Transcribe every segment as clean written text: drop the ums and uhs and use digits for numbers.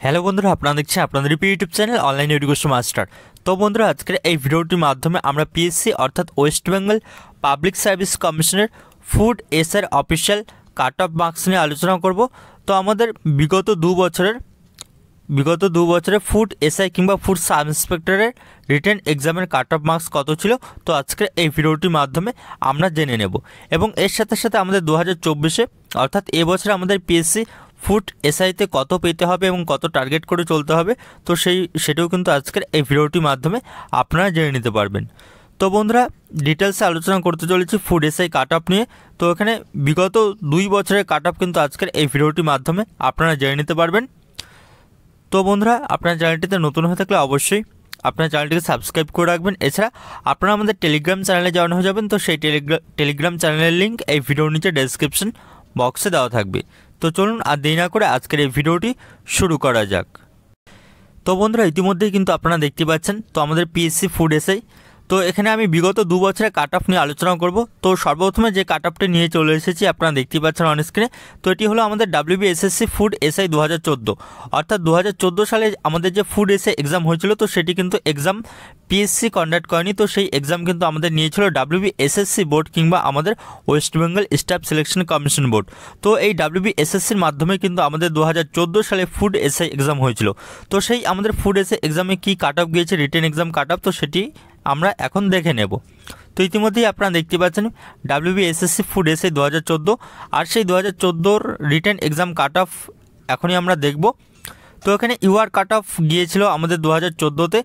Hello বন্ধুরা, আপনারা দেখছেন আপনাদের YouTube channel online education master. তো বন্ধুরা, আজকের এই ভিডিওটির মাধ্যমে আমরা পিএসসি অর্থাৎ ওয়েস্ট বেঙ্গল পাবলিক সার্ভিস কমিশনের food S R official cut off marks নিয়ে আলোচনা করব। তো আমাদের বিগত দু বছরে ফুড এসআই কিংবা ফুড সাব ইন্সপেক্টরের রিটেন এক্সামের কাট অফ মার্কস কত ছিল, তো আজকের এই ভিডিওটির মাধ্যমে আমরা জেনে নেব। এবং এর সাথে সাথে আমাদের 2024-এ অর্থাৎ এবছরে আমাদের পিএসসি ফুড এসআইতে কত পেতে হবে এবং কত টার্গেট করে চলতে হবে, তো সেটাও কিন্তু আজকের এই ভিডিওটির মাধ্যমে আপনারা জেনে নিতে পারবেন। তো বন্ধুরা, ডিটেলসে আলোচনা করতে চলেছি ফুড এসআই কাট অফ নিয়ে। তো এখানে বিগত 2 বছরের কাট অফ কিন্তু আজকের এই ভিডিওটির মাধ্যমে আপনারা জেনে নিতে পারবেন। তো বন্ধুরা, আপনার চ্যানেলটিতে নতুন হয়ে থাকলে অবশ্যই আপনার চ্যানেলটিকে সাবস্ক্রাইব করে রাখবেন। এছাড়া আপনারা আমাদের টেলিগ্রাম চ্যানেলে জয়েন হয়ে যাবেন। তো সেই টেলিগ্রাম চ্যানেলের লিঙ্ক এই ভিডিওর নিচে ডেসক্রিপশন বক্সে দেওয়া থাকবে। তো চলুন আর দেরি না করে আজকের এই ভিডিওটি শুরু করা যাক। তো বন্ধুরা, ইতিমধ্যেই কিন্তু আপনারা দেখতে পাচ্ছেন তো আমাদের পিএসসি ফুড এসআই। তো এখানে আমি বিগত 2 বছরের কাট অফ নিয়ে আলোচনা করব। তো সর্বপ্রথমে যে কাট অফটি নিয়ে চলে এসেছি আপনারা দেখতে পাচ্ছেন অন স্ক্রিনে। তো এটি হলো আমাদের WBSSC ফুড এসআই 2014, অর্থাৎ 2014 সালে আমাদের যে ফুড এসআই এক্সাম হয়েছিল, তো সেটি কিন্তু এক্সাম পিএসসি কন্ডাক্ট করেনি। তো সেই এক্সাম কিন্তু আমাদের নিয়েছিল WBSSC বোর্ড কিংবা আমাদের West Bengal staff selection commission board. তো এই WBSSCর মাধ্যমে কিন্তু আমাদের 2014 সালে ফুড এসআই এক্সাম হয়েছিল। তো সেই আমাদের ফুড এসআই এক্সামে কী কাট অফ গিয়েছে, রিটেন এক্সাম কাট অফ, তো সেটি আমরা এখন দেখে নেব। তো ইতিমধ্যেই আপনারা দেখতে পাচ্ছেন WBSSC ফুড এসআই 2014, আর সেই 2014-র রিটেন এক্সাম কাট অফ এখনই আমরা দেখব। তো এখানে ইউআর কাট অফ গিয়েছিল আমাদের 2014-তে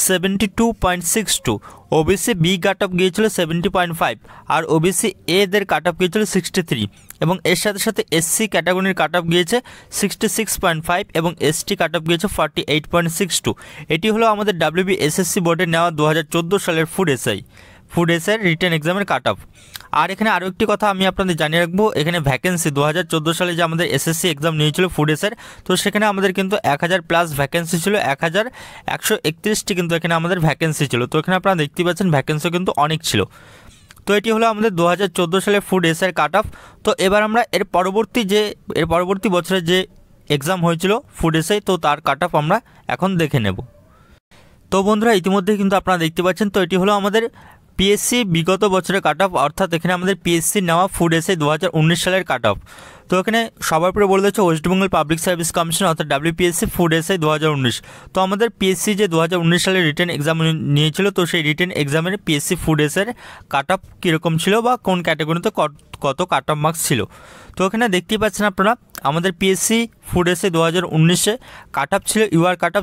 72.62, ওবিসি বি কাট অফ গিয়েছিল 70.5, আর ওবিসি এদের কাট অফ গিয়েছিল 63, এবং এর সাথে সাথে এসসি ক্যাটাগরির কাট অফ গিয়েছে 66.5 এবং এসটি কাট অফ গিয়েছে 48.62। এটি হলো আমাদের WBSSC বোর্ডে নেওয়া 2014 সালের ফুড এসআই রিটেন এক্সামের কাট অফ। আর এখানে আরও একটি কথা আমি আপনাদের জানিয়ে রাখবো, এখানে ভ্যাকেন্সি 2014 সালে যে আমাদের এসএসসি এক্সাম নিয়েছিল ফুড এসআর, তো সেখানে আমাদের কিন্তু 1000+ ভ্যাকেন্সি ছিল, 1131টি কিন্তু এখানে আমাদের ভ্যাকেন্সি ছিল। তো এখানে আপনারা দেখতে পাচ্ছেন ভ্যাকেন্সি কিন্তু অনেক ছিল। তো এটি হলো আমাদের 2014 সালের ফুড এসআর কাট অফ। তো এবার আমরা এর পরবর্তী বছরে যে এক্সাম হয়েছিল ফুড এসআই, তো তার কাট অফ আমরা এখন দেখে নেব। তো বন্ধুরা, ইতিমধ্যে কিন্তু আপনারা দেখতে পাচ্ছেন তো এটি হলো আমাদের পিএসসি বিগত বছরের কাট অফ, অর্থাৎ এখানে আমাদের পিএসসি নেওয়া ফুড এসআই 2019 সালের কাট অফ। তো এখানে সবার পরে বলে দিচ্ছে West Bengal public service commission অর্থাৎ WPSC ফুড এসআই 2019। তো আমাদের পিএসসি যে 2019 সালে রিটেন এক্সাম নিয়েছিল, তো সেই রিটেন এক্সামের পিএসসি ফুড এসআইয়ের কাট অফ কীরকম ছিল বা কোন ক্যাটাগরিতে কত কাট অফ মার্কস ছিল। তো এখানে দেখতেই পাচ্ছেন আপনারা আমাদের পিএসসি ফুড এসআই 2019-এ কাট অফ ছিল UR cut off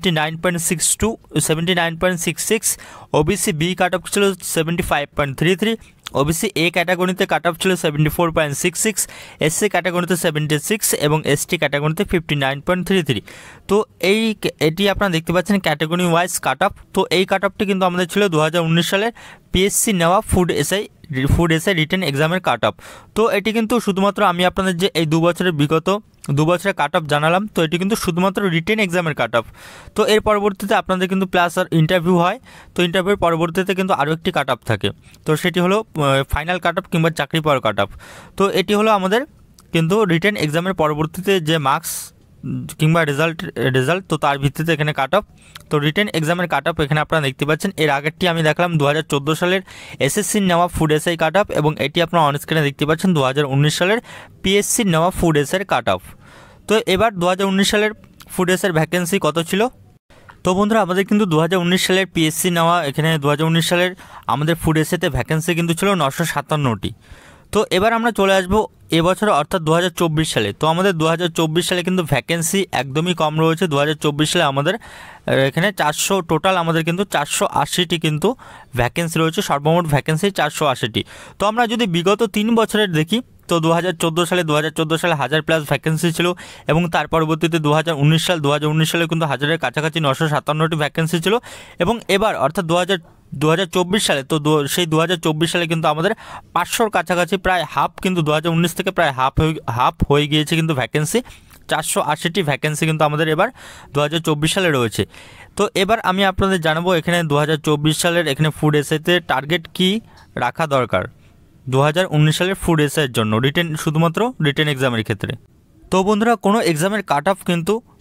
79.66, OBC B cut off ছিল 75.33, ওবিসি এ ক্যাটাগরিতে কাট অফ ছিল 74.66, এসসি ক্যাটাগরিতে 76 এবং এসটি ক্যাটাগরিতে 59.33। তো এটি আপনারা দেখতে পাচ্ছেন ক্যাটাগরি ওয়াইজ কাট অফ। তো এই কাট অফটি কিন্তু আমাদের ছিল 2019 সালের পিএসসি নেওয়া ফুড এসআই রিটেন এক্সামের কাট অফ। তো এটি কিন্তু শুধুমাত্র আমি আপনাদের যে এই বিগত 2 বছরের কাট অফ জানালাম, তো এটি কিন্তু শুধুমাত্র রিটেন এক্সামের কাট অফ। তো এর পরবর্তীতে আপনাদের কিন্তু প্লাস আর ইন্টারভিউ হয়। তো ইন্টারভিউর পরবর্তীতে কিন্তু আরও একটি কাট অফ থাকে, তো সেটি হলো ফাইনাল কাট অফ কিংবা চাকরি পাওয়ার কাট অফ। তো এটি হলো আমাদের কিন্তু রিটেন এক্সামের পরবর্তীতে যে মার্কস কিংবা রেজাল্ট, তো তার ভিত্তিতে এখানে কাট অফ। তো রিটেন এক্সামের কাট অফ এখানে আপনারা দেখতে পাচ্ছেন। এর আগেরটি আমি দেখালাম 2014 সালের এসএসসি নেওয়া ফুড এসআই কাট অফ, এবং এটি আপনারা অন স্ক্রিনে দেখতে পাচ্ছেন 2019 সালের পিএসসি নেওয়া ফুড এসআইয়ের কাট অফ। তো এবার 2019 সালের ফুড এসআইয়ের ভ্যাকেন্সি কত ছিল। তো বন্ধুরা, আমাদের কিন্তু 2019 সালের পিএসসি নেওয়া এখানে 2019 সালের আমাদের ফুড এসআইতে ভ্যাকেন্সি কিন্তু ছিল 957টি। তো এবার আমরা চলে আসবো এবছর অর্থাৎ 2024 সালে। তো আমাদের 2024 সালে কিন্তু ভ্যাকেন্সি একদমই কম রয়েছে। 2024 সালে আমাদের এখানে টোটাল আমাদের কিন্তু 480টি কিন্তু ভ্যাকেন্সি রয়েছে, সর্বমোট ভ্যাকেন্সি 480টি। তো আমরা যদি বিগত 3 বছরের দেখি, তো 2014 সালে 1000+ ভ্যাকেন্সি ছিল, এবং তার পরবর্তীতে 2019 সালে কিন্তু 1000-এর কাছাকাছি 957টি ভ্যাকেন্সি ছিল, এবং এবার অর্থাৎ 2024 সালে তো সেই 2024 সালে কিন্তু আমাদের 500-র কাছাকাছি প্রায় হাফ, কিন্তু 2019 থেকে প্রায় হাফ হয়ে গিয়েছে কিন্তু ভ্যাকেন্সি। 480টি ভ্যাকেন্সি কিন্তু আমাদের এবার 2024 সালে রয়েছে। তো এবার আমি আপনাদের জানাবো এখানে 2024 সালের এখানে ফুড এসআইতে টার্গেট কি রাখা দরকার 2019 সালের ফুড এসআইয়ের জন্য শুধুমাত্র রিটেন এক্সামের ক্ষেত্রে। তো বন্ধুরা, কোনো এক্সামের কাট অফ কিন্তু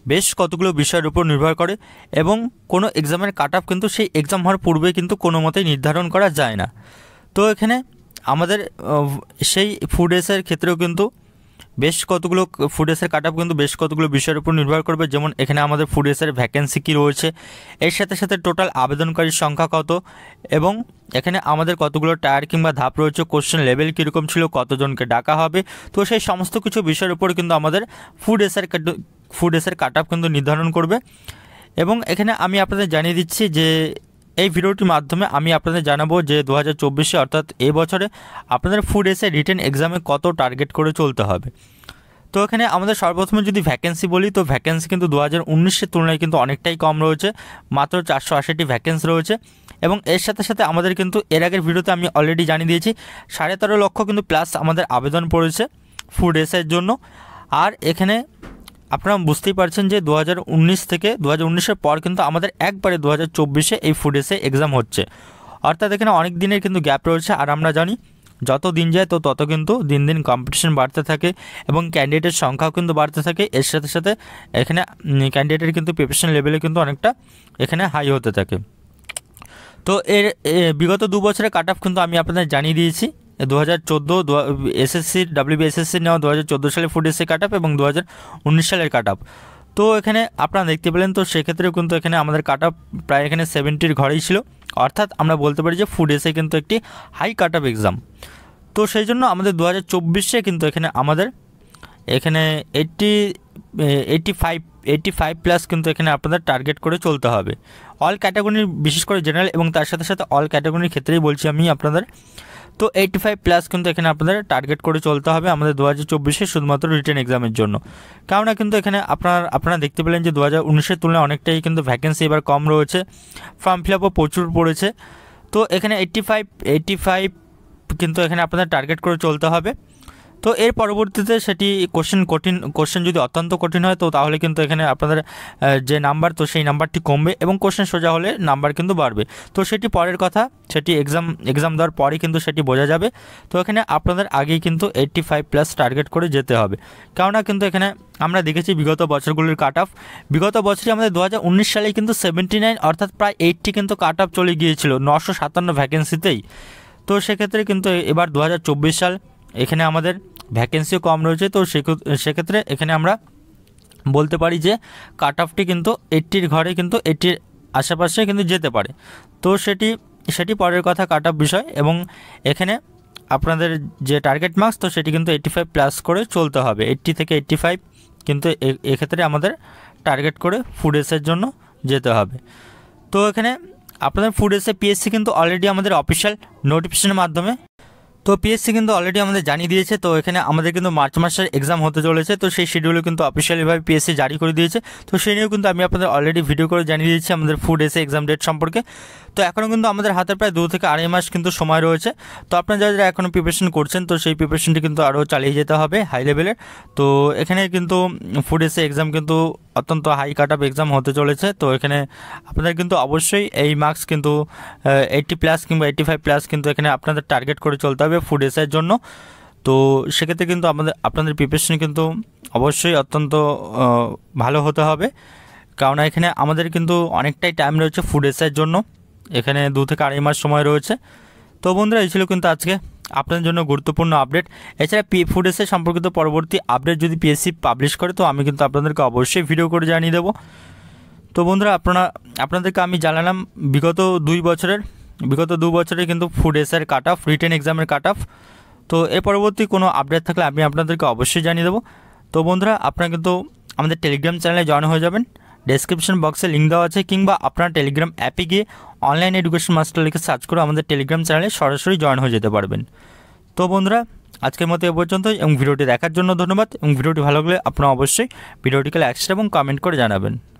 বেশ কতগুলো বিষয়ের উপর নির্ভর করে এবং কোনো এক্সামের কাট অফ কিন্তু সেই এক্সাম হওয়ার পূর্বে কিন্তু কোনো মতেই নির্ধারণ করা যায় না। তো এখানে আমাদের সেই ফুড এসের ক্ষেত্রেও কিন্তু বেশ কতগুলো ফুড এসের কাট অফ কিন্তু বেশ কতগুলো বিষয়ের উপর নির্ভর করবে। যেমন এখানে আমাদের ফুড এসের ভ্যাকেন্সি কী রয়েছে, এর সাথে সাথে টোটাল আবেদনকারীর সংখ্যা কত, এবং এখানে আমাদের কতগুলো টায়ার কিংবা ধাপ রয়েছে, কোশ্চেন লেভেল কীরকম ছিল, কতজনকে ডাকা হবে। তো সেই সমস্ত কিছু বিষয়ের উপর কিন্তু আমাদের ফুড এসের কাট অফ কিন্তু নির্ধারণ করবে। এবং এখানে আমি আপনাদের জানিয়ে দিচ্ছি যে এই ভিডিওটির মাধ্যমে আমি আপনাদের জানাবো যে 2024 অর্থাৎ এবছরে আপনাদের ফুড এসে রিটেন এক্সামে কত টার্গেট করে চলতে হবে। তো এখানে আমাদের সর্বপ্রথমে যদি ভ্যাকেন্সি বলি, তো ভ্যাকেন্সি কিন্তু 2019-এর তুলনায় কিন্তু অনেকটাই কম রয়েছে, মাত্র 480টি ভ্যাকেন্সি রয়েছে। এবং এর সাথে সাথে আমাদের কিন্তু এর আগের ভিডিওতে আমি অলরেডি জানিয়ে দিয়েছি 13.5 লক্ষ কিন্তু প্লাস আমাদের আবেদন পড়েছে ফুড এসের জন্য। আর এখানে আপনারা বুঝতেই পারছেন যে 2019 থেকে 2019-এর পর কিন্তু আমাদের একবারে 2024-এ এই ফুড এসে এক্সাম হচ্ছে, অর্থাৎ এখানে অনেক দিনের কিন্তু গ্যাপ রয়েছে। আর আমরা জানি যত দিন যায় তো তত কিন্তু দিন দিন কম্পিটিশন বাড়তে থাকে এবং ক্যান্ডিডেটের সংখ্যাও কিন্তু বাড়তে থাকে। এর সাথে সাথে এখানে ক্যান্ডিডেটের কিন্তু প্রিপারেশন লেভেলে কিন্তু অনেকটা এখানে হাই হতে থাকে। তো এর বিগত 2 বছরের কাট অফ কিন্তু আমি আপনাদের জানিয়ে দিয়েছি। 2014 এসএসসির WBSSC নেওয়া 2014 সালে ফুড এসে কাট অফ এবং 2019 সালের কাট অফ। তো এখানে আপনারা দেখতে পেলেন, তো সেক্ষেত্রেও কিন্তু এখানে আমাদের কাট অফ প্রায় এখানে 70-র ঘরেই ছিল, অর্থাৎ আমরা বলতে পারি যে ফুড এসে কিন্তু একটি হাই কাট অফ এক্সাম। তো সেই জন্য আমাদের 2024-এ কিন্তু এখানে আমাদের এখানে 85 প্লাস কিন্তু এখানে আপনাদের টার্গেট করে চলতে হবে অল ক্যাটাগরির, বিশেষ করে জেনারেল এবং তার সাথে সাথে অল ক্যাটাগরির ক্ষেত্রেই বলছি আমি আপনাদের। তো 85 প্লাস কিন্তু এখানে আপনাদের টার্গেট করে চলতে হবে আমাদের 2024-এ শুধুমাত্র রিটেন এক্সামের জন্য। কেননা কিন্তু এখানে আপনারা দেখতে পেলেন যে 2019-এর তুলনায় অনেকটাই কিন্তু ভ্যাকেন্সি এবার কম রয়েছে, ফর্ম ফিল আপও প্রচুর পড়েছে। তো এখানে 85 কিন্তু এখানে আপনাদের টার্গেট করে চলতে হবে। তো এর পরবর্তীতে সেটি কোশ্চেন যদি অত্যন্ত কঠিন হয় তো তাহলে কিন্তু এখানে আপনাদের যে নাম্বার, তো সেই নাম্বারটি কমবে এবং কোশ্চেন সোজা হলে নাম্বার কিন্তু বাড়বে। তো সেটি পরের কথা, সেটি এক্সাম দেওয়ার পরই কিন্তু সেটি বোঝা যাবে। তো এখানে আপনাদের আগেই কিন্তু 85 প্লাস টার্গেট করে যেতে হবে। কেননা কিন্তু এখানে আমরা দেখেছি বিগত বছরগুলির কাট অফ, বিগত বছরই আমাদের 2019 সালে কিন্তু 79 অর্থাৎ প্রায় 80 কিন্তু কাট অফ চলে গিয়েছিল 957 ভ্যাকেন্সিতেই। তো সেক্ষেত্রে কিন্তু এবার 2024 সাল, এখানে আমাদের ভ্যাকেন্সিও কম রয়েছে। তো সেক্ষেত্রে এখানে আমরা বলতে পারি যে কাট অফটি কিন্তু 80-র ঘরে কিন্তু 80-র আশেপাশে কিন্তু যেতে পারে। তো সেটি পরের কথা, কাট অফ বিষয়। এবং এখানে আপনাদের যে টার্গেট মার্কস, তো সেটি কিন্তু 85 প্লাস করে চলতে হবে, 80 থেকে 85 কিন্তু এক্ষেত্রে আমাদের টার্গেট করে ফুড এসের জন্য যেতে হবে। তো এখানে আপনাদের ফুড এসে পিএসসি কিন্তু অলরেডি আমাদের অফিসিয়াল নোটিফিকেশনের মাধ্যমে, তো পিএসসি কিন্তু অলরেডি আমাদের জানিয়ে দিয়েছে। তো এখানে আমাদের কিন্তু মার্চ মাসের এক্সাম হতে চলেছে, তো সেই শিডিউলে কিন্তু অফিসিয়ালিভাবে পিএসসি জারি করে দিয়েছে। তো সেই নিয়েও কিন্তু আমি আপনাদের অলরেডি ভিডিও করে জানিয়ে দিয়েছি আমাদের ফুড এসে এক্সাম ডেট সম্পর্কে। তো এখনও কিন্তু আমাদের হাতে প্রায় 2 থেকে আড়াই মাস কিন্তু সময় রয়েছে। তো আপনারা যারা এখনও প্রিপারেশন করছেন, তো সেই প্রিপারেশনটি কিন্তু আরও চালিয়ে যেতে হবে হাই লেভেলের। তো এখানে কিন্তু ফুড এসে এক্সাম কিন্তু অত্যন্ত হাই কাট অফ এক্সাম হতে চলেছে। তো এখানে আপনাদের কিন্তু অবশ্যই এই মার্কস কিন্তু 80 প্লাস কিংবা 85 প্লাস কিন্তু এখানে আপনাদের টার্গেট করে চলতে হবে ফুড এসের জন্য। তো সেক্ষেত্রে কিন্তু আপনাদের প্রিপারেশন কিন্তু অবশ্যই অত্যন্ত ভালো হতে হবে, কারণ এখানে আমাদের কিন্তু অনেকটাই টাইম রয়েছে ফুড এসের জন্য, এখানে 2 থেকে আড়াই মাস সময় রয়েছে। তো বন্ধুরা, এই ছিল কিন্তু আজকে আপনাদের জন্য গুরুত্বপূর্ণ আপডেট। এছাড়া ফুড এসে সম্পর্কিত পরবর্তী আপডেট যদি পিএসসি পাবলিশ করে, তো আমি কিন্তু আপনাদেরকে অবশ্যই ভিডিও করে জানিয়ে দেবো। তো বন্ধুরা, আপনাদেরকে আমি জানালাম বিগত 2 বছরে কিন্তু ফুড এসের কাট অফ, রিটেন এক্সামের কাট অফ। তো এর পরবর্তী কোনো আপডেট থাকলে আমি আপনাদেরকে অবশ্যই জানিয়ে দেবো। তো বন্ধুরা, আপনারা কিন্তু আমাদের টেলিগ্রাম চ্যানেলে জয়েন হয়ে যাবেন, ডেসক্রিপশন বক্সে লিঙ্ক দেওয়া আছে, কিংবা আপনারা টেলিগ্রাম অ্যাপে গিয়ে অনলাইন এডুকেশন মাস্টার লিখে সার্চ করে আমাদের টেলিগ্রাম চ্যানেলে সরাসরি জয়েন হয়ে যেতে পারবেন। তো বন্ধুরা, আজকের মতো এ পর্যন্তই, এবং ভিডিওটি দেখার জন্য ধন্যবাদ। এবং ভিডিওটি ভালো লাগলে আপনারা অবশ্যই ভিডিওটিকে লাইক এবং কমেন্ট করে জানাবেন।